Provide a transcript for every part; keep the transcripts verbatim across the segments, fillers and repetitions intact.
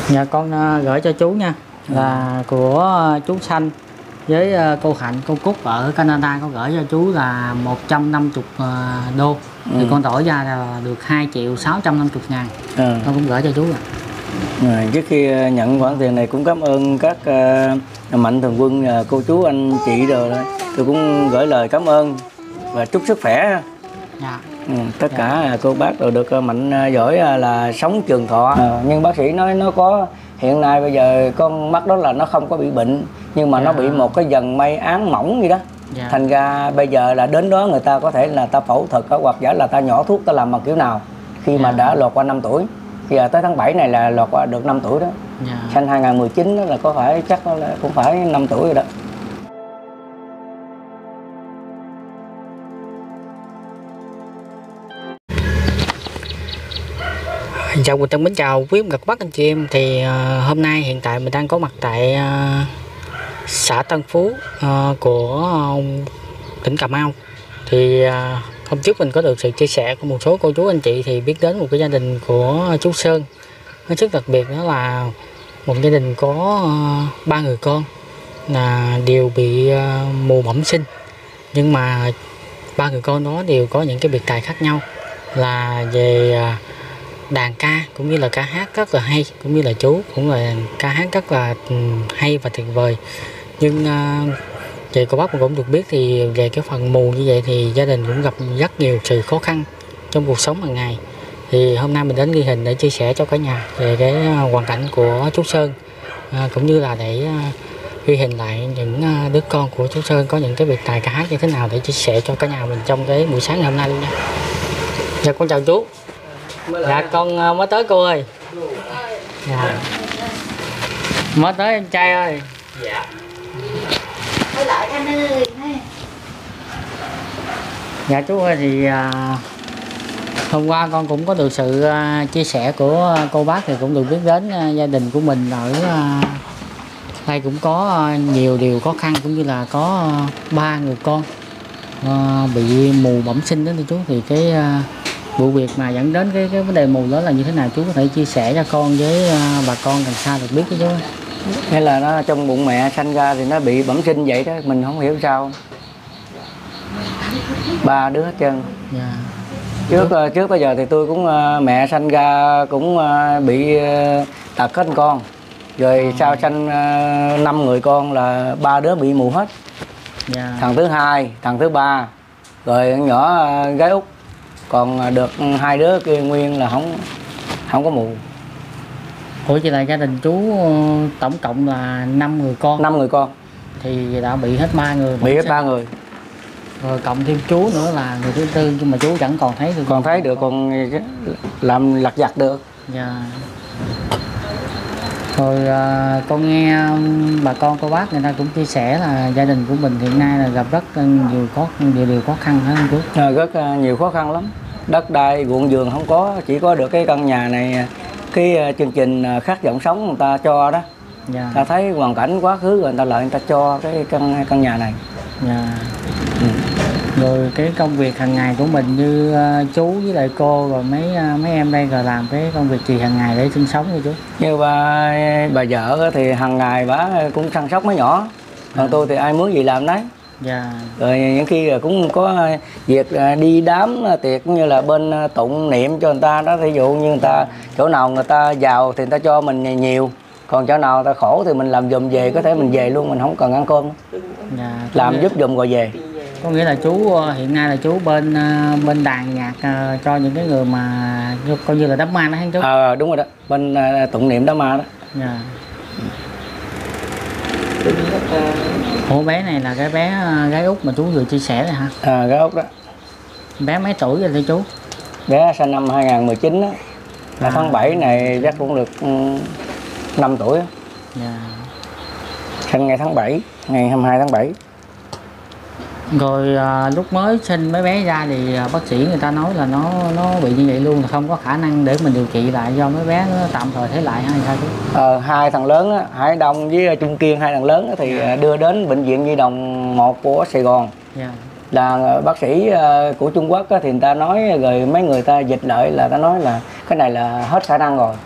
Dạ con uh, gửi cho chú nha, là ừ. của uh, chú Xanh với uh, cô Hạnh, cô Cúc ở Canada, có gửi cho chú là một trăm năm mươi uh, đô. Ừ. Thì con đổi ra là được hai triệu sáu trăm năm mươi ngàn. Ừ. Con cũng gửi cho chú rồi. À, trước khi nhận khoản tiền này cũng cảm ơn các uh, mạnh thường quân, uh, cô chú anh chị rồi đó. Tôi cũng gửi lời cảm ơn và chúc sức khỏe. Dạ. Ừ, tất dạ. cả cô bác đều được mạnh giỏi là sống trường thọ. À, nhưng bác sĩ nói nó có hiện nay bây giờ con mắt đó là nó không có bị bệnh, nhưng mà dạ. nó bị một cái dần mây án mỏng gì đó. Dạ. Thành ra bây giờ là đến đó người ta có thể là ta phẫu thuật hoặc giả là ta nhỏ thuốc, ta làm bằng kiểu nào khi dạ. mà đã lọt qua năm tuổi. Bây giờ tới tháng bảy này là lọt qua được năm tuổi đó. Dạ. Sinh hai nghìn mười chín đó là có phải chắc là cũng phải năm tuổi rồi đó. Chào Quỳnh Tân, mến chào quý gặp bác anh chị em. Thì uh, hôm nay hiện tại mình đang có mặt tại uh, xã Tân Phú uh, của uh, tỉnh Cà Mau. Thì uh, hôm trước mình có được sự chia sẻ của một số cô chú anh chị thì biết đến một cái gia đình của chú Sơn. Nó rất đặc biệt, đó là một gia đình có uh, ba người con là đều bị uh, mù bẩm sinh, nhưng mà ba người con đó đều có những cái biệt tài khác nhau, là về uh, đàn ca cũng như là ca hát rất là hay, cũng như là chú cũng là ca hát rất là hay và tuyệt vời. Nhưng uh, về cô bác cũng được biết thì về cái phần mù như vậy thì gia đình cũng gặp rất nhiều sự khó khăn trong cuộc sống hàng ngày. Thì hôm nay mình đến ghi hình để chia sẻ cho cả nhà về cái hoàn cảnh của chú Sơn, uh, cũng như là để uh, ghi hình lại những uh, đứa con của chú Sơn có những cái biệt tài ca hát như thế nào để chia sẻ cho cả nhà mình trong cái buổi sáng ngày hôm nay luôn nha. Dạ con chào chú. Dạ con mới tới cô ơi. Dạ. Mới tới em trai ơi. Dạ. Dạ chú ơi, thì à, hôm qua con cũng có được sự à, chia sẻ của cô bác, thì cũng được biết đến à, gia đình của mình ở à, đây cũng có à, nhiều điều khó khăn, cũng như là có à, ba người con à, bị mù bẩm sinh đó chú. Thì cái à, vụ việc mà dẫn đến cái cái vấn đề mù đó là như thế nào, chú có thể chia sẻ cho con với uh, bà con gần xa được biết chứ chú? Hay là nó trong bụng mẹ sanh ra thì nó bị bẩm sinh vậy đó, mình không hiểu sao. Ba đứa hết trơn. Yeah. Trước uh, trước bây giờ thì tôi cũng uh, mẹ sanh ra cũng uh, bị uh, tật hết con. Rồi à. Sau sanh uh, năm người con là ba đứa bị mù hết. Yeah. Thằng thứ hai, thằng thứ ba, rồi nhỏ uh, gái út. Còn được hai đứa kia nguyên là không không có mù. Ủa vậy là gia đình chú tổng cộng là năm người con. Năm người con. Thì đã bị hết ba người. Bị hết ba người. Rồi cộng thêm chú nữa là người thứ tư, nhưng mà chú chẳng còn thấy được. Còn thấy được, còn làm lặt vặt được. Dạ. Rồi à, con nghe bà con cô bác người ta cũng chia sẻ là gia đình của mình hiện nay là gặp rất nhiều khó nhiều điều khó khăn hả chú? À, rất nhiều khó khăn lắm. Đất đai ruộng vườn không có, chỉ có được cái căn nhà này, cái chương trình Khát Vọng Sống người ta cho đó. Dạ. Ta thấy hoàn cảnh quá khứ rồi người ta lại người ta cho cái căn căn nhà này. Dạ. Ừ. Rồi cái công việc hàng ngày của mình như uh, chú với lại cô rồi mấy uh, mấy em đây rồi làm cái công việc gì hàng ngày để sinh sống vậy chú? Như bà bà vợ thì hàng ngày bà cũng chăm sóc mấy nhỏ, còn à. tôi thì ai muốn gì làm đấy. Dạ. Rồi những khi cũng có việc đi đám tiệc như là bên tụng niệm cho người ta đó, ví dụ như người ta chỗ nào người ta giàu thì người ta cho mình nhiều, còn chỗ nào người ta khổ thì mình làm giùm về, có thể mình về luôn, mình không cần ăn cơm. Dạ, làm nghĩa, giúp giùm rồi về. Có nghĩa là chú hiện nay là chú bên bên đàn nhạc cho những cái người mà coi như là đám ma đó hả chú? Ờ à, đúng rồi đó, bên tụng niệm đám ma đó. Dạ. Ủa bé này là cái bé gái út mà chú vừa chia sẻ rồi hả? À, gái út đó. Bé mấy tuổi rồi thưa chú? Bé sinh năm hai nghìn mười chín đó. Là à. Tháng bảy này chắc cũng được um, năm tuổi đó. Yeah. Sinh ngày tháng bảy, ngày hai mươi hai tháng bảy. Rồi à, lúc mới sinh mấy bé ra thì à, bác sĩ người ta nói là nó nó bị như vậy luôn, là không có khả năng để mình điều trị lại do mấy bé nó tạm thời thấy lại hay sao chú? Ờ, hai thằng lớn á, Hải Đông với Trung Kiên, hai thằng lớn á, thì yeah. đưa đến bệnh viện Nhi Đồng một của Sài Gòn. Yeah. Là bác sĩ uh, của Trung Quốc á, thì người ta nói, rồi mấy người ta dịch lại là ta nói là cái này là hết khả năng rồi.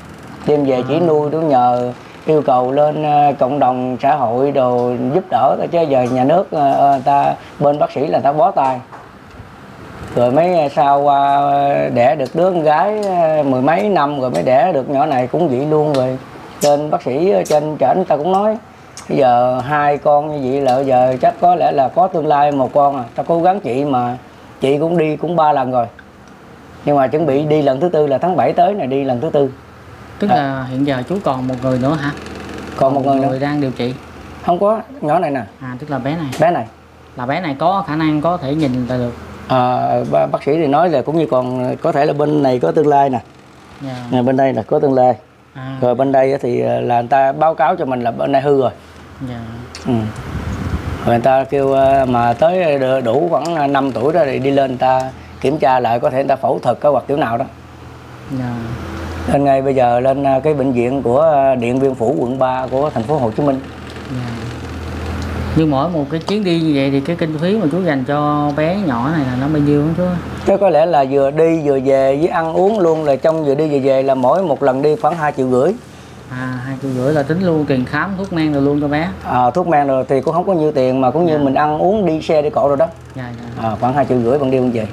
đem về chỉ nuôi tôi nhờ yêu cầu lên cộng đồng xã hội đồ giúp đỡ, chứ giờ nhà nước ta bên bác sĩ là ta bó tay. Rồi mấy sau qua đẻ được đứa con gái mười mấy năm rồi mới đẻ được nhỏ này cũng vậy luôn. Rồi trên bác sĩ trên trển ta cũng nói bây giờ hai con như vậy là bây giờ chắc có lẽ là có tương lai một con à. Ta cố gắng chị mà chị cũng đi cũng ba lần rồi, nhưng mà chuẩn bị đi lần thứ tư là tháng bảy tới này, đi lần thứ tư. Tức à. là hiện giờ chú còn một người nữa hả? Còn, còn một người, người nữa đang điều trị? Không có, nhỏ này nè. À tức là bé này. Bé này là bé này có khả năng có thể nhìn ta được. À, bác sĩ thì nói là cũng như còn có thể là bên này có tương lai nè. Yeah. Nè, bên đây là có tương lai. À. Rồi bên đây thì là người ta báo cáo cho mình là bên này hư rồi. Yeah. Ừ. Rồi người ta kêu mà tới đủ khoảng năm tuổi đó thì đi lên người ta kiểm tra lại, có thể người ta phẫu thuật có hoặc kiểu nào đó. Yeah. Lên ngay bây giờ lên cái bệnh viện của Điện Biên Phủ quận ba của thành phố Hồ Chí Minh. Yeah. Nhưng mỗi một cái chuyến đi như vậy thì cái kinh phí mà chú dành cho bé nhỏ này là nó bao nhiêu không chú? Chứ có lẽ là vừa đi vừa về với ăn uống luôn, là trong vừa đi vừa về là mỗi một lần đi khoảng hai triệu rưỡi. À hai triệu rưỡi là tính luôn tiền khám thuốc men rồi luôn cho bé. À, thuốc men rồi thì cũng không có nhiêu tiền, mà cũng như dạ. mình ăn uống đi xe đi cộ rồi đó. Dạ, dạ. À, khoảng hai triệu rưỡi bằng đi bằng về.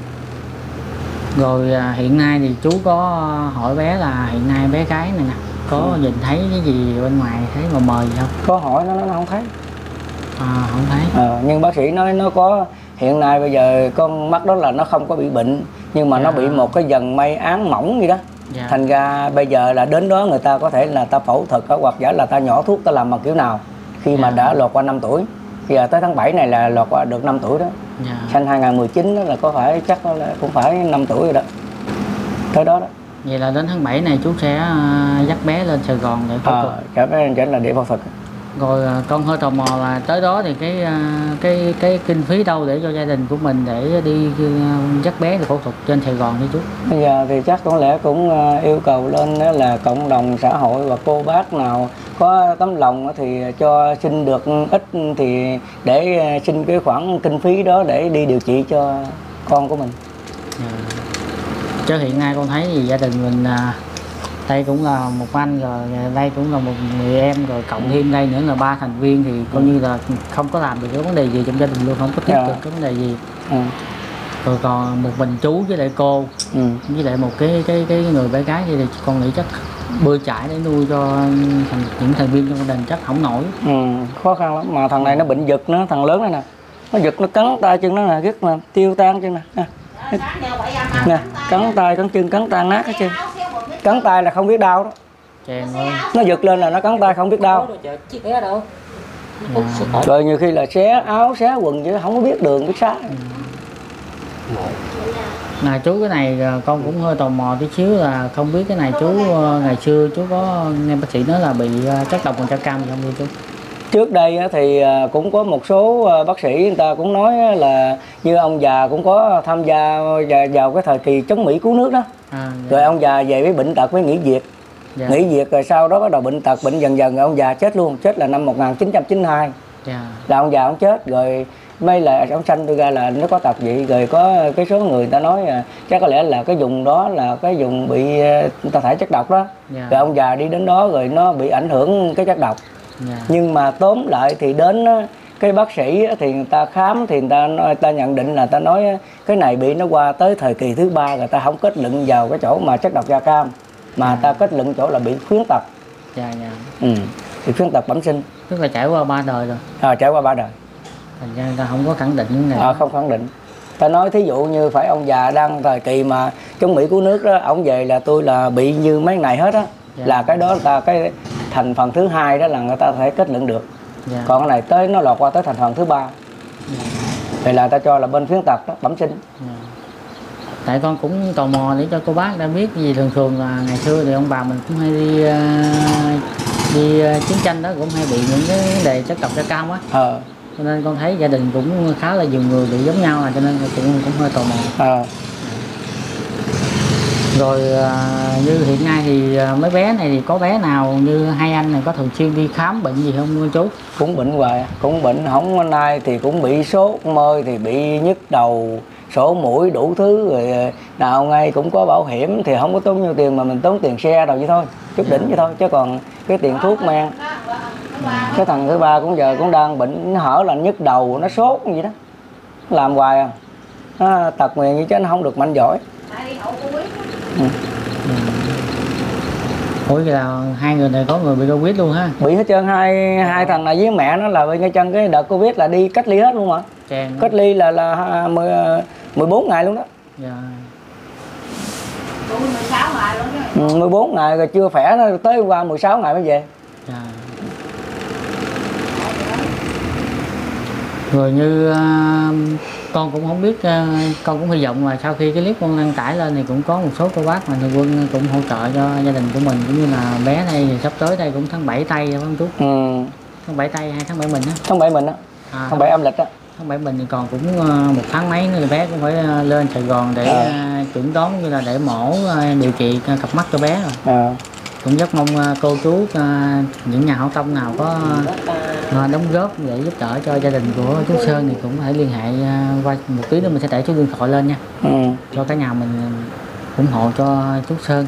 Rồi à, hiện nay thì chú có hỏi bé là hiện nay bé gái này nè có ừ. nhìn thấy cái gì bên ngoài thấy mờ mờ gì không? Có hỏi nó nó không thấy. À, không thấy. À, nhưng bác sĩ nói nó có, hiện nay bây giờ con mắt đó là nó không có bị bệnh, nhưng mà dạ. nó bị một cái dần mây án mỏng gì đó. Dạ. Thành ra bây giờ là đến đó người ta có thể là ta phẫu thuật hoặc giả là ta nhỏ thuốc ta làm bằng kiểu nào khi dạ. mà đã lọt qua năm tuổi. Bây giờ tới tháng bảy này là lọt qua được năm tuổi đó. Dạ. Sanh hai không một chín đó là có phải chắc là cũng phải năm tuổi rồi đó. Tới đó đó. Vậy là đến tháng bảy này chú sẽ dắt bé lên Sài Gòn để phẫu thuật. Ờ, bé lên là để phẫu thuật. Rồi con hơi tò mò là tới đó thì cái cái cái kinh phí đâu để cho gia đình của mình để đi dắt bé để phẫu thuật trên Sài Gòn đi chú? Bây giờ thì chắc có lẽ cũng yêu cầu lên đó là cộng đồng xã hội và cô bác nào có tấm lòng thì cho xin được ít thì để xin cái khoản kinh phí đó để đi điều trị cho con của mình. À. Chứ hiện nay con thấy gì gia đình mình đây cũng là một anh, rồi đây cũng là một người em, rồi cộng thêm đây nữa là ba thành viên thì coi như là không có làm được cái vấn đề gì trong gia đình luôn, không có tiếp được cái vấn đề gì. Ừ. Rồi còn một mình chú với lại cô ừ. với lại một cái cái cái người bé gái thì con nghĩ chắc bơi chải để nuôi cho thành, những thành viên trong gia đình chắc không nổi. Ừ, khó khăn lắm, mà thằng này nó bệnh giật nữa, thằng lớn này nè, nó giật nó cắn tay chân nó là rất là tiêu tan chân nè, nè, nè cắn tay cắn chân cắn tan nát hết chân. Cắn tay là không biết đau đó. Chèn ơi. Nó giật lên là nó cắn tay không biết đau. À. Rồi nhiều khi là xé áo xé quần chứ không có biết đường biết xá. Nè chú, cái này con cũng hơi tò mò tí xíu là không biết cái này chú ngày xưa chú có nghe bác sĩ nói là bị chất độc màu da cam không vậy chú? Trước đây thì cũng có một số bác sĩ người ta cũng nói là như ông già cũng có tham gia vào cái thời kỳ chống Mỹ cứu nước đó. À, dạ. Rồi ông già về với bệnh tật với nghỉ việc. Dạ. Nghỉ việc rồi sau đó bắt đầu bệnh tật, bệnh dần dần rồi ông già chết luôn, chết là năm một nghìn chín trăm chín mươi hai. Dạ. Là ông già ông chết rồi mấy là ông sanh tôi ra là nó có tật vậy. Rồi có cái số người ta nói là chắc có lẽ là cái vùng đó là cái vùng bị người ta thải chất độc đó. Dạ. Rồi ông già đi đến đó rồi nó bị ảnh hưởng cái chất độc. Dạ. Nhưng mà tóm lại thì đến cái bác sĩ thì người ta khám thì người ta, người ta nhận định là ta nói cái này bị nó qua tới thời kỳ thứ ba rồi, ta không kết luận vào cái chỗ mà chất độc da cam mà à. ta kết luận chỗ là bị khuyến tật. Dạ, dạ. Ừ, bị khuyến tật bẩm sinh. Tức là trải qua ba đời rồi. À, trải qua ba đời. Thành ra người ta không có khẳng định những này. À, không khẳng định. Ta nói thí dụ như phải ông già đang thời kỳ mà chống Mỹ cứu nước đó, ông về là tôi là bị như mấy này hết á. Dạ. Là cái đó ta cái thành phần thứ hai đó là người ta thể kết luận được. Dạ. Còn cái này tới nó lọt qua tới thành phần thứ ba. Dạ. Thì là ta cho là bên khuyến tật đó, bẩm sinh. Dạ. Tại con cũng tò mò để cho cô bác đã biết gì, thường thường là ngày xưa thì ông bà mình cũng hay đi uh, đi uh, chiến tranh đó cũng hay bị những cái vấn đề chất độc da cam á. Ờ. Cho nên con thấy gia đình cũng khá là nhiều người bị giống nhau, là cho nên cũng cũng hơi tò mò. Ờ. Rồi uh, như hiện nay thì uh, mấy bé này thì có bé nào như hai anh này có thường xuyên đi khám bệnh gì không chú? Cũng bệnh hoài, cũng bệnh, không nay thì cũng bị sốt, mơi thì bị nhức đầu, sổ mũi đủ thứ, rồi nào ngay cũng có bảo hiểm thì không có tốn nhiêu tiền mà mình tốn tiền xe đâu vậy thôi. chút đỉnh vậy thôi, chứ còn cái tiền thuốc men. Cái thằng thứ ba cũng giờ cũng đang bệnh, nó hở là nhức đầu, nó sốt gì đó, làm hoài à, nó tật nguyền như chứ nó không được mạnh giỏi. Ừ. Ừ. Ủa là hai người này có người bị Covid luôn ha? Bị hết trơn, hai hai thằng này với mẹ nó là bị ngay chân cái đợt Covid là đi cách ly hết luôn mà. Chàng cách ly là là mười bốn ngày luôn đó. Dạ. Ừ, mười bốn ngày rồi chưa khỏe, tới hôm qua mười sáu ngày mới về. Dạ. Rồi như uh, con cũng không biết, uh, con cũng hy vọng là sau khi cái clip con đăng tải lên thì cũng có một số cô bác mà thường quân cũng hỗ trợ cho gia đình của mình, cũng như là bé đây thì sắp tới đây cũng tháng bảy tây phải không chú? Ừ. Tháng bảy tây hay tháng bảy mình á? Tháng bảy mình á. À, tháng bảy âm lịch á. Tháng bảy mình thì còn cũng uh, một tháng mấy nữa bé cũng phải uh, lên Sài Gòn để à. uh, chuẩn đoán như là để mổ uh, điều trị uh, cặp mắt cho bé rồi. À. Cũng rất mong uh, cô chú uh, những nhà hảo tâm nào có uh, đóng góp để giúp đỡ cho gia đình của chú Sơn thì cũng có thể liên hệ uh, qua một tí nữa mình sẽ để số điện thoại lên nha. Ừ. Cho cả nhà mình ủng hộ cho chú Sơn.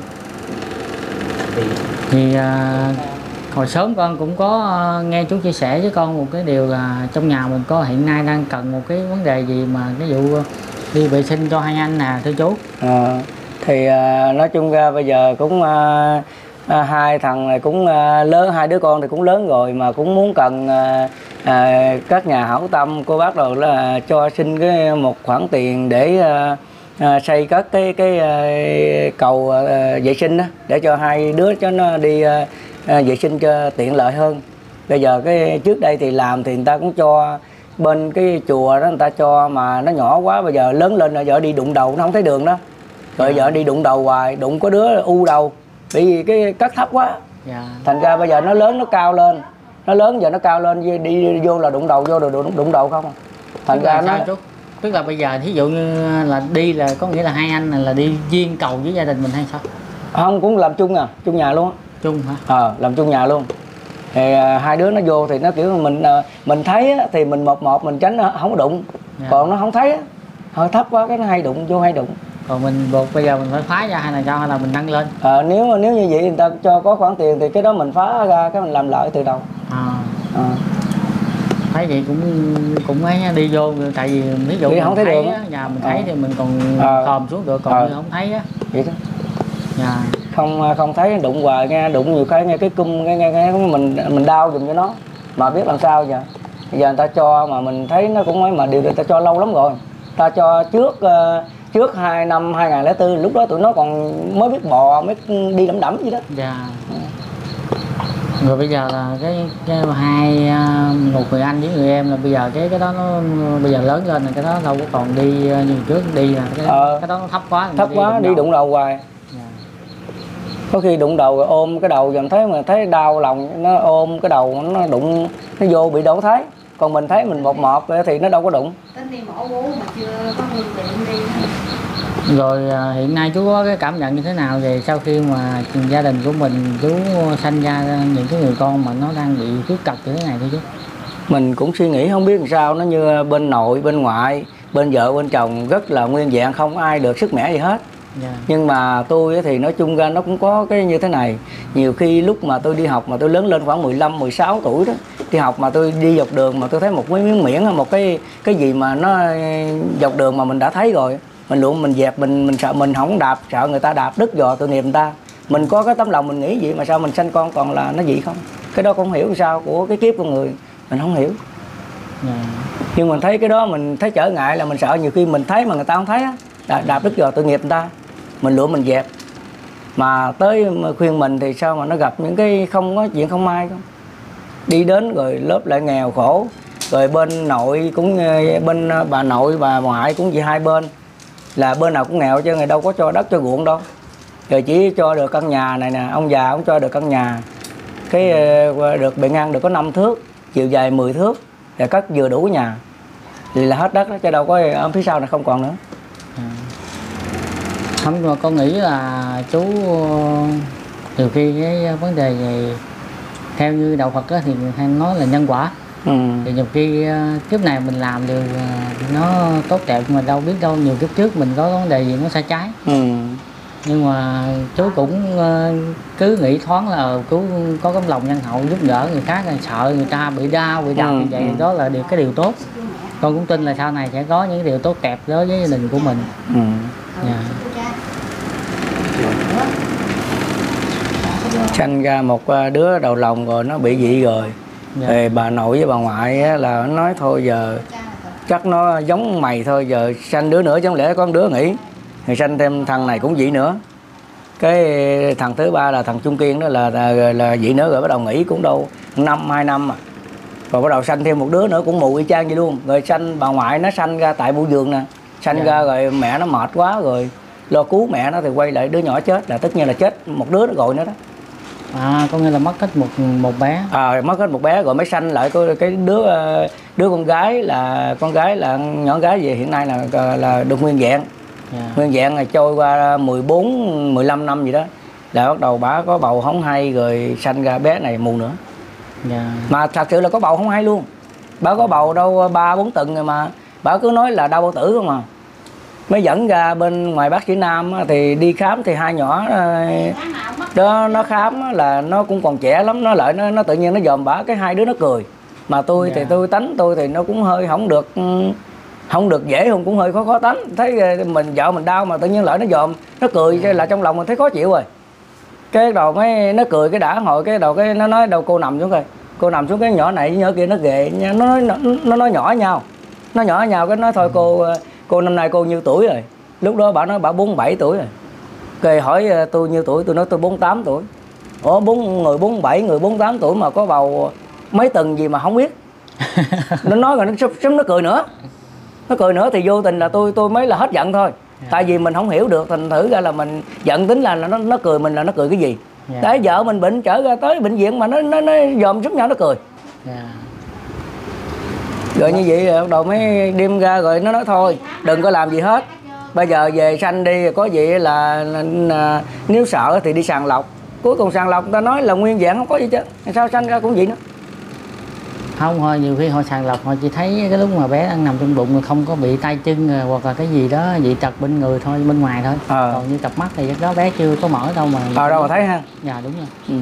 Thì uh, hồi sớm con cũng có uh, nghe chú chia sẻ với con một cái điều là trong nhà mình có hiện nay đang cần một cái vấn đề gì mà cái vụ uh, đi vệ sinh cho hai anh nè thưa chú. À, thì uh, nói chung ra bây giờ cũng uh, À, hai thằng này cũng à, lớn, hai đứa con thì cũng lớn rồi mà cũng muốn cần à, à, các nhà hảo tâm cô bác rồi là cho xin cái một khoản tiền để à, à, xây các cái cái à, cầu à, vệ sinh đó, để cho hai đứa cho nó đi à, à, vệ sinh cho tiện lợi hơn. Bây giờ cái trước đây thì làm thì người ta cũng cho bên cái chùa đó người ta cho mà nó nhỏ quá, bây giờ lớn lên rồi giờ đi đụng đầu nó không thấy đường đó, rồi giờ đi đụng đầu hoài, đụng có đứa u đầu. Bởi vì cái cất thấp quá. Dạ. Thành ra bây giờ nó lớn nó cao lên, nó lớn giờ nó cao lên đi vô là đụng đầu vô rồi đụng, đụng đầu không. Thành tức ra nó chú? Tức là bây giờ thí dụ như là đi là có nghĩa là hai anh này là đi duyên cầu với gia đình mình hay sao? Không, cũng làm chung à, chung nhà luôn. Chung hả? Ờ, à, làm chung nhà luôn. Thì à, hai đứa nó vô thì nó kiểu mình à, mình thấy á, thì mình một một mình tránh không có đụng. Dạ. Còn nó không thấy á, hơi thấp quá cái nó hay đụng vô hay đụng. Còn mình buộc bây giờ mình phải phá ra hay là cho hay là mình nâng lên? À, nếu nếu như vậy người ta cho có khoản tiền thì cái đó mình phá ra cái mình làm lại từ đầu. À. À. Thấy vậy cũng cũng ấy đi vô, tại vì ví dụ mình không thấy, thấy đường á, nhà mình thấy à. Thì mình còn à. Khòm xuống được, còn à. Không thấy á. Vậy đó. Dạ. Không không thấy đụng hoài nghe, đụng nhiều cái nghe cái cung nghe, nghe, nghe mình mình đau giùm cho nó mà biết làm sao giờ. Bây giờ người ta cho mà mình thấy nó cũng ấy mà điều người ta cho lâu lắm rồi. Ta cho trước uh, trước hai năm hai nghìn lẻ tư, lúc đó tụi nó còn mới biết bò, mới đi đẫm đẫm gì đó. Dạ. Rồi bây giờ là cái cái hai một người anh với người em là bây giờ cái cái đó nó bây giờ lớn lên rồi, cái đó đâu có còn đi như trước đi là cái, ờ, cái đó nó thấp quá. Thấp đi quá đụng đi đụng đầu hoài. Dạ. Có khi đụng đầu rồi ôm cái đầu dần thấy mà thấy đau lòng, nó ôm cái đầu nó đụng nó vô bị đâu thấy. Còn mình thấy mình một một thì nó đâu có đụng. Rồi à, hiện nay chú có cái cảm nhận như thế nào về sau khi mà gia đình của mình chú sanh ra những cái người con mà nó đang bị khuyết tật như thế này thôi chú? Mình cũng suy nghĩ không biết làm sao, nó như bên nội, bên ngoại, bên vợ, bên chồng rất là nguyên vẹn, không ai được sức mẻ gì hết. Yeah. Nhưng mà tôi thì nói chung ra nó cũng có cái như thế này. Nhiều khi lúc mà tôi đi học mà tôi lớn lên khoảng mười lăm, mười sáu tuổi đó, đi học mà tôi đi dọc đường mà tôi thấy một cái miếng miệng hay một cái cái gì mà nó dọc đường mà mình đã thấy rồi, mình luôn mình dẹp, mình mình sợ mình không đạp, sợ người ta đạp đứt giò tội nghiệp người ta. Mình có cái tấm lòng mình nghĩ vậy mà sao mình sanh con còn là nó vậy không? Cái đó không hiểu sao của cái kiếp con người, mình không hiểu. Yeah. Nhưng mình thấy cái đó mình thấy trở ngại là mình sợ nhiều khi mình thấy mà người ta không thấy á, đạp, đạp đứt giò tội nghiệp người ta. Mình lựa mình dẹp. Mà tới khuyên mình thì sao mà nó gặp những cái không có chuyện không may không. Đi đến rồi lớp lại nghèo khổ. Rồi bên nội cũng bên bà nội bà ngoại cũng vậy, hai bên là bên nào cũng nghèo chứ người đâu có cho đất cho ruộng đâu. Rồi chỉ cho được căn nhà này nè, ông già cũng cho được căn nhà. Cái được bề ngang được có năm thước, chiều dài mười thước, để cất vừa đủ nhà. Thì là hết đất đó, chứ đâu có ở phía sau này không còn nữa. À. Không, mà con nghĩ là chú từ khi cái vấn đề này theo như đạo Phật á, thì hay nói là nhân quả. Ừ. Thì nhiều khi kiếp này mình làm được nó tốt đẹp mà đâu biết đâu nhiều kiếp trước mình có vấn đề gì nó sai trái. Ừ. Nhưng mà chú cũng cứ nghĩ thoáng là chú có tấm lòng nhân hậu giúp đỡ người khác, sợ người ta bị đau bị đau ừ, như vậy ừ. Đó là điều cái điều tốt. Con cũng tin là sau này sẽ có những điều tốt đẹp đối với gia đình của mình. Ừ. Yeah. Sanh ra một đứa đầu lòng rồi nó bị dị rồi. Yeah. Thì bà nội với bà ngoại là nói thôi giờ chắc nó giống mày thôi, giờ sanh đứa nữa chẳng lẽ có đứa nghỉ, thì sanh thêm thằng này cũng dị nữa. Cái thằng thứ ba là thằng Trung Kiên đó là là, là dị nữa rồi bắt đầu nghỉ cũng đâu năm hai năm mà. Rồi bắt đầu sanh thêm một đứa nữa cũng mù y chang vậy luôn. Rồi sanh bà ngoại nó sanh ra tại Bu Vườn nè, sanh yeah. ra rồi mẹ nó mệt quá rồi lo cứu mẹ nó thì quay lại đứa nhỏ chết, là tất nhiên là chết một đứa nó gọi nữa đó. À, có nghĩa là mất hết một một bé. À, mất hết một bé rồi mới sanh lại cái, cái đứa đứa con gái là con gái là nhỏ gái gì hiện nay là là được nguyên vẹn. Yeah. Nguyên vẹn là trôi qua mười bốn mười lăm năm gì đó là bắt đầu bà có bầu không hay rồi sanh ra bé này mù nữa. Yeah. Mà thật sự là có bầu không hay luôn. Bà có bầu đâu ba bốn tuần rồi mà bà cứ nói là đau bao tử không mà. Mới dẫn ra bên ngoài bác sĩ Nam thì đi khám thì hai nhỏ đó nó khám là nó cũng còn trẻ lắm, nó lại nó, nó tự nhiên nó dòm bả cái hai đứa nó cười. Mà tôi yeah. thì tôi tánh tôi thì nó cũng hơi không được không được dễ, không cũng hơi khó khó tánh. Thấy mình vợ mình đau mà tự nhiên lại nó dòm nó cười yeah. là trong lòng mình thấy khó chịu rồi. Cái đầu mới nó cười cái đã hồi cái đầu cái nó nói đâu cô nằm xuống coi. Cô nằm xuống cái nhỏ này với nhỏ kia nó ghệ nó nói nó, nó nói nhỏ nhau. Nó nhỏ nhau cái nói thôi cô cô năm nay cô nhiêu tuổi rồi. Lúc đó bà nói bà bốn mươi bảy tuổi rồi. Rồi hỏi tôi nhiêu tuổi, tôi nói tôi bốn mươi tám tuổi. Ủa bốn người bốn mươi bảy, người bốn mươi tám tuổi mà có bầu mấy tuần gì mà không biết. Nó nói rồi nó sớm nó cười nữa. Nó cười nữa thì vô tình là tôi tôi mới là hết giận thôi. Yeah. Tại vì mình không hiểu được, thành thử ra là mình giận tính là nó nó cười mình là nó cười cái gì. Yeah. Đấy vợ mình bệnh trở ra tới bệnh viện mà nó nó nó dòm giúp nhau nó cười. Yeah. Rồi như vậy bắt đầu mới đem ra rồi nó nói thôi đừng có làm gì hết, bây giờ về sanh đi, có gì là, là, là nếu sợ thì đi sàng lọc. Cuối cùng sàng lọc ta nói là nguyên vẹn không có gì chứ, sao sanh ra cũng vậy nữa. Không thôi, nhiều khi họ sàng lọc họ chỉ thấy cái lúc mà bé đang nằm trong bụng mà không có bị tay chân hoặc là cái gì đó dị tật bên người thôi, bên ngoài thôi. À. Còn như cặp mắt thì chắc đó bé chưa có mở đâu mà. Ờ à, đâu mà thấy ha. Dạ đúng rồi. Ừ.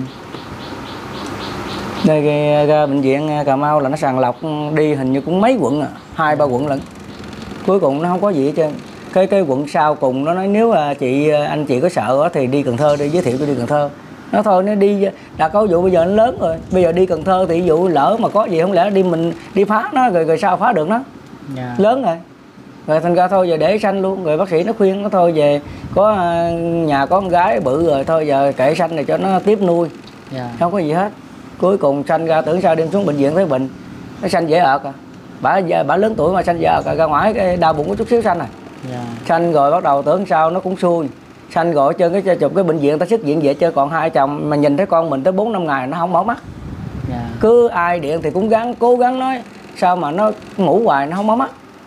Đây ra bệnh viện Cà Mau là nó sàng lọc đi hình như cũng mấy quận à, hai ba quận lận. Cuối cùng nó không có gì hết trơn. Cái cái quận sau cùng nó nói nếu là chị anh chị có sợ thì đi Cần Thơ, đi giới thiệu tôi đi Cần Thơ. Nó thôi nó đi đã có vụ bây giờ nó lớn rồi, bây giờ đi Cần Thơ thì vụ lỡ mà có gì không lẽ đi mình đi phá nó rồi rồi sao phá được nó. Yeah. Lớn rồi. Rồi thành ra thôi giờ để sanh luôn, rồi bác sĩ nó khuyên nó thôi về có nhà có con gái bự rồi thôi giờ kệ sanh này cho nó tiếp nuôi. Yeah. Không có gì hết. Cuối cùng sanh ra tưởng sao đem xuống bệnh viện thấy bệnh, nó sanh dễ ợt à. Bà bà lớn tuổi mà sanh dễ ợt à, ra ngoài cái đau bụng có chút xíu sanh à. Yeah. Sanh rồi bắt đầu tưởng sao nó cũng xui, sanh gọi chơi cái chụp cái bệnh viện ta xuất viện về chơi còn hai chồng mà nhìn thấy con mình tới bốn năm ngày nó không mở mắt. Yeah. Cứ ai điện thì cũng gắng cố gắng nói sao mà nó ngủ hoài nó không mở mắt,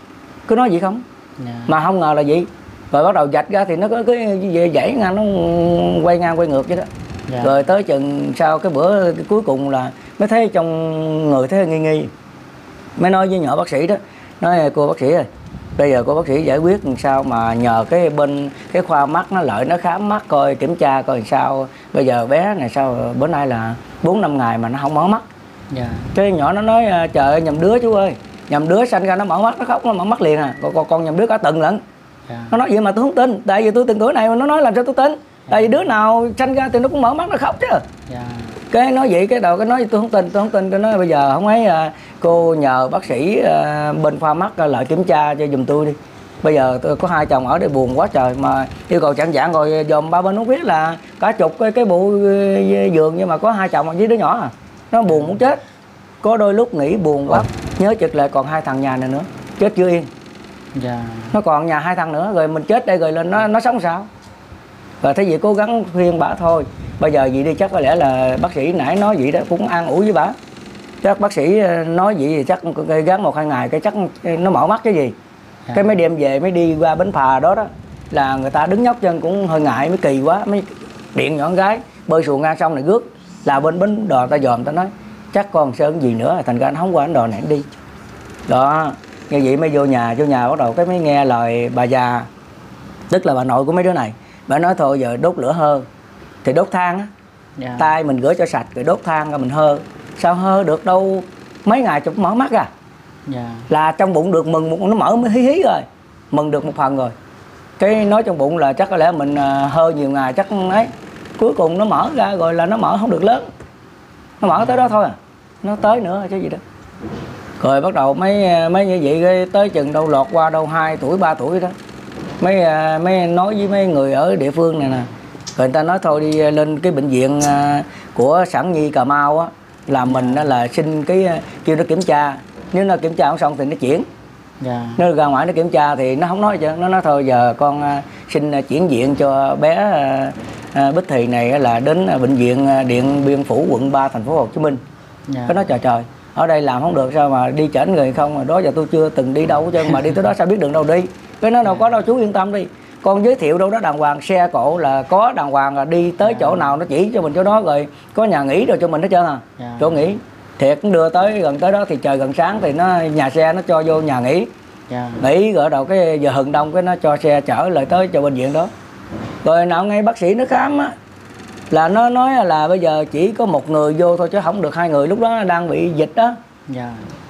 cứ nói gì không. Yeah. Mà không ngờ là vậy. Rồi bắt đầu dạch ra thì nó có cái dãy ngang nó quay ngang quay ngược vậy đó. Yeah. Rồi tới chừng sau cái bữa cái cuối cùng là mới thấy trong người thấy nghi nghi, mới nói với nhỏ bác sĩ đó, nói cô bác sĩ ơi, bây giờ cô bác sĩ giải quyết làm sao mà nhờ cái bên cái khoa mắt nó lợi nó khám mắt coi kiểm tra coi làm sao, bây giờ bé này sao bữa nay là bốn năm ngày mà nó không mở mắt. Yeah. Cái nhỏ nó nói trời ơi nhầm đứa chú ơi, nhầm đứa sanh ra nó mở mắt nó khóc nó mở mắt liền à, còn con nhầm đứa cả tuần lận. Yeah. Nó nói vậy mà tôi không tin, tại vì tôi từng tuổi này mà nó nói làm sao tôi tin. Yeah. Tại vì đứa nào sanh ra thì nó cũng mở mắt nó khóc chứ. Yeah. Cái nói vậy cái đầu cái nói tôi không tin tôi không tin tôi nói bây giờ không ấy cô nhờ bác sĩ bên khoa mắt lại kiểm tra cho giùm tôi đi, bây giờ tôi có hai chồng ở đây buồn quá trời mà yêu cầu chặn dạng rồi dòm ba bên không biết là cả chục cái cái bộ giường nhưng mà có hai chồng với đứa nhỏ à, nó buồn muốn chết. Có đôi lúc nghĩ buồn quá nhớ chực lại còn hai thằng nhà này nữa chết chưa yên. Yeah. Nó còn nhà hai thằng nữa rồi mình chết đây rồi lên nó nó sống sao. Rồi thế vậy cố gắng khuyên bà thôi, bây giờ gì đi chắc có lẽ là bác sĩ nãy nói vậy đó cũng an ủi với bà, chắc bác sĩ nói vậy thì chắc gắn một hai ngày cái chắc nó mở mắt cái gì. À. Cái mấy đêm về mới đi qua bến phà đó đó là người ta đứng nhóc chân cũng hơi ngại mới kỳ quá, mới điện nhỏ con gái bơi xuồng ngang sông này rước là bên bến đò ta dòm ta nói chắc con sơn gì nữa thành ra nó không qua bến đò này đi đó. Như vậy mới vô nhà vô nhà bắt đầu cái mới nghe lời bà già tức là bà nội của mấy đứa này bà nói thôi giờ đốt lửa hơ, thì đốt than á, dạ. tay mình rửa cho sạch rồi đốt than rồi mình hơ, sao hơ được đâu mấy ngày chụp mở mắt à, dạ. là trong bụng được mừng một nó mở mới hí hí rồi, mừng được một phần rồi, cái nói trong bụng là chắc có lẽ mình hơ nhiều ngày chắc ấy, cuối cùng nó mở ra rồi là nó mở không được lớn, nó mở tới đó thôi à, nó tới nữa chứ gì đó. Rồi bắt đầu mấy mấy như vậy cái tới chừng đâu lọt qua đâu hai tuổi ba tuổi đó, mấy mấy nói với mấy người ở địa phương này nè, rồi người ta nói thôi đi lên cái bệnh viện của Sản Nhi Cà Mau á, là mình đó là xin cái kêu nó kiểm tra, nếu nó kiểm tra không xong thì nó chuyển. Dạ. Nó ra ngoài nó kiểm tra thì nó không nói chứ, nó nói thôi giờ con xin chuyển viện cho bé Bích Thì này là đến bệnh viện Điện Biên Phủ quận ba thành phố Hồ Chí Minh. Dạ. Cái nói trời trời, ở đây làm không được sao mà đi chảnh người không, mà đó giờ tôi chưa từng đi đâu chứ mà đi tới đó sao biết đường đâu đi. Cái nó đâu có đâu chú yên tâm đi, con giới thiệu đâu đó đàng hoàng, xe cộ là có đàng hoàng, là đi tới chỗ nào nó chỉ cho mình chỗ đó, rồi có nhà nghỉ rồi cho mình hết trơn à. Dạ. Chỗ nghỉ thiệt đưa tới gần tới đó thì trời gần sáng thì nó nhà xe nó cho vô nhà nghỉ. Dạ. Nghỉ rồi đầu cái giờ hừng đông cái nó cho xe chở lại tới cho bệnh viện đó. Rồi nào ngay bác sĩ nó khám á, là nó nói là bây giờ chỉ có một người vô thôi chứ không được hai người, lúc đó nó đang bị dịch đó. Dạ.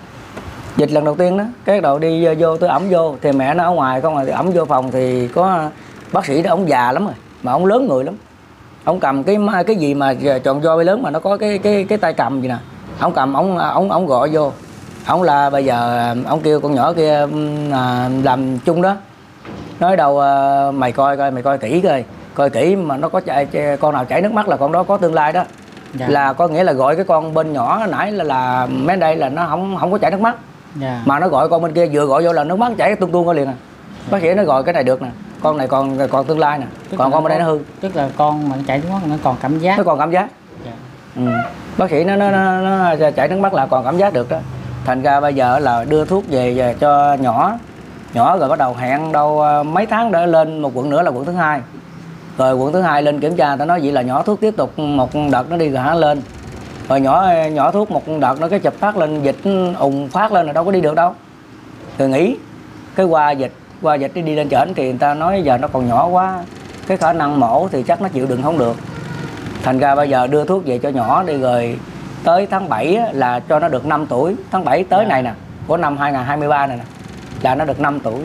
Dịch lần đầu tiên đó, cái đầu đi vô tôi ẩm vô thì mẹ nó ở ngoài không, rồi ẩm vô phòng thì có bác sĩ đó, ông già lắm rồi mà ông lớn người lắm, ông cầm cái cái gì mà tròn vo lớn mà nó có cái cái cái tay cầm gì nè, ông cầm ông ông ông gọi vô, ông là bây giờ ông kêu con nhỏ kia à, làm chung đó, nói đầu à, mày coi coi mày coi kỹ coi coi kỹ mà nó có chạy, con nào chảy nước mắt là con đó có tương lai đó. Dạ. Là có nghĩa là gọi cái con bên nhỏ nãy là là mấy đây là nó không không có chảy nước mắt. Dạ. Mà nó gọi con bên kia vừa gọi vô là nước mắt chảy tuôn tuôn ra liền à. Dạ. Bác sĩ nó gọi cái này được nè, con này còn còn tương lai nè, tức còn con bên đây nó hư, tức là con mà nó chảy nước mắt nó còn cảm giác, nó còn cảm giác. Dạ. Ừ. Bác sĩ nó nó, nó nó chảy nước mắt là còn cảm giác được đó. Thành ra bây giờ là đưa thuốc về, về cho nhỏ nhỏ rồi bắt đầu hẹn đâu mấy tháng để lên một quận nữa là quận thứ hai, rồi quận thứ hai lên kiểm tra, ta nói vậy là nhỏ thuốc tiếp tục một đợt nó đi rồi hả lên, rồi nhỏ nhỏ thuốc một đợt nó cái chụp phát lên dịch ùng phát lên là đâu có đi được đâu, rồi nghỉ cái qua dịch qua dịch đi đi lên trển thì người ta nói giờ nó còn nhỏ quá, cái khả năng mổ thì chắc nó chịu đựng không được, thành ra bây giờ đưa thuốc về cho nhỏ đi, rồi tới tháng bảy là cho nó được năm tuổi, tháng bảy tới này nè của năm hai nghìn không trăm hai mươi ba này nè là nó được năm tuổi,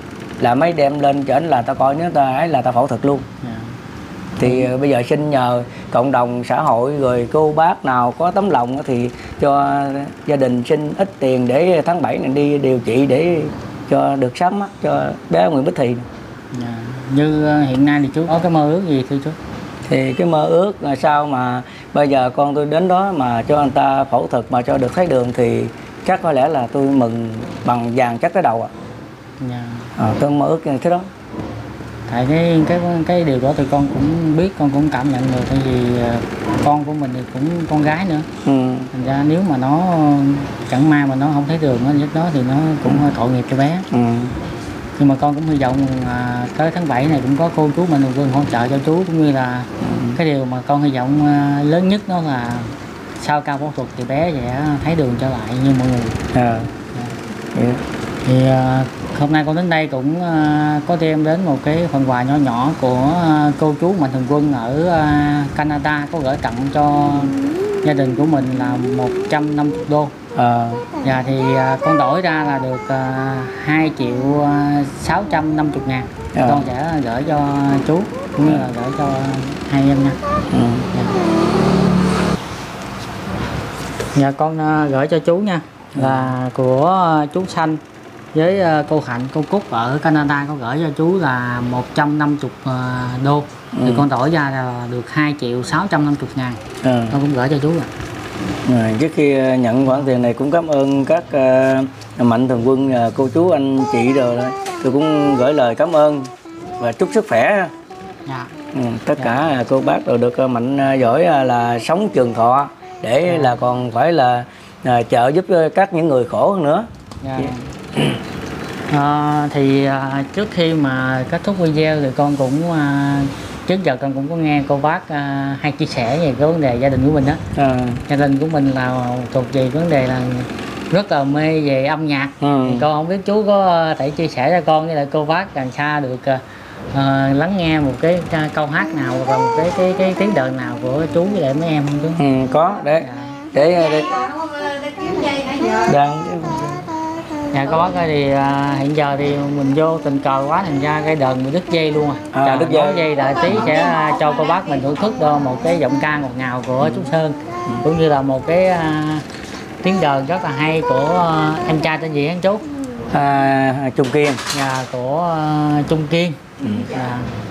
là mấy đem lên trển là ta coi nếu ta ấy là ta phẫu thuật luôn. Yeah. Thì ừ. Bây giờ xin nhờ cộng đồng xã hội rồi cô bác nào có tấm lòng thì cho gia đình xin ít tiền để tháng bảy này đi điều trị để cho được sáng mắt cho bé Nguyễn Bích Thì. Yeah. Như hiện nay thì chú có cái mơ ước gì thưa chú? Thì cái mơ ước là sao mà bây giờ con tôi đến đó mà cho anh ta phẫu thuật mà cho được thấy đường thì chắc có lẽ là tôi mừng bằng vàng chắc cái đầu ạ. Yeah. À, tôi mơ ước như thế đó. Tại cái cái cái điều đó thì con cũng biết, con cũng cảm nhận được, tại vì con của mình thì cũng con gái nữa. Ừ. Thành ra nếu mà nó chẳng may mà nó không thấy đường nó lúc đó thì nó cũng hơi tội nghiệp cho bé. Ừ. Nhưng mà con cũng hy vọng à, tới tháng bảy này cũng có cô chú Mạnh Thường Quân hỗ trợ cho chú, cũng như là ừ. cái điều mà con hy vọng à, lớn nhất đó là sau ca phẫu thuật thì bé sẽ thấy đường trở lại như mọi người. À. À. Yeah. Thì uh, hôm nay con đến đây cũng uh, có đem đến một cái phần quà nhỏ nhỏ của uh, cô chú Mạnh Thường Quân ở uh, Canada, có gửi tặng cho gia đình của mình là một trăm năm mươi đô. À. Và thì uh, con đổi ra là được uh, hai triệu sáu trăm năm mươi ngàn. À. Con sẽ gửi cho chú cũng như là gửi cho hai em nha. Ừ. Dạ. Dạ con uh, gửi cho chú nha. Là của chú Xanh với cô Hạnh, cô Cúc ở Canada có gửi cho chú là một trăm năm mươi đô. Ừ. Thì con đổi ra là được hai triệu sáu trăm năm mươi ngàn. Ừ. Con cũng gửi cho chú rồi. À, trước khi nhận khoản tiền này cũng cảm ơn các uh, Mạnh Thường Quân, uh, cô chú anh chị rồi đó. Tôi cũng gửi lời cảm ơn và chúc sức khỏe. Dạ. Ừ, tất dạ. cả cô bác đều được uh, mạnh uh, giỏi uh, là sống trường thọ để dạ. là còn phải là uh, trợ giúp các những người khổ hơn nữa. Dạ. Yeah. À, thì à, trước khi mà kết thúc video thì con cũng à, trước giờ con cũng có nghe cô bác à, hay chia sẻ về cái vấn đề gia đình của mình đó. À. Gia đình của mình là thuộc về vấn đề là rất là mê về âm nhạc. Ừ. Thì con không biết chú có thể chia sẻ cho con với lại cô bác làm sao được uh, lắng nghe một cái câu hát nào hoặc là một cái cái cái tiếng đờn nào của chú với lại mấy em không chú? Ừ, có đấy. Dạ. Để để đang dạ có bác ơi, thì à, hiện giờ thì mình vô tình cờ quá thành ra cái đờn bị đứt dây luôn à. À, Chờ đứt dây. dây lại tí sẽ cho cô bác mình thưởng thức đo một cái giọng ca ngọt ngào của ừ. chú Sơn, ừ. cũng như là một cái à, tiếng đờn rất là hay của à, em trai tên gì hả chú? À, Trung Kiên. Dạ, của à, Trung Kiên. Ừ. À.